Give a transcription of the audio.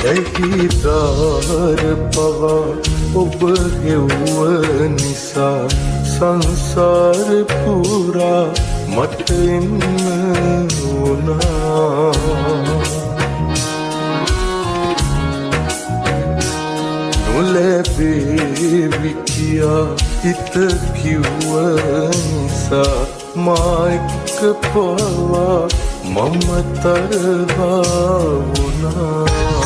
ඇහිදාර පවා ඔබ හෙව්ව නිසා සංසාර පුරා මට එන්න වුණා. නොලැබේවි කියා හිත කිව්ව නිසා මා එක්ක පවා මම තරහා වුණා.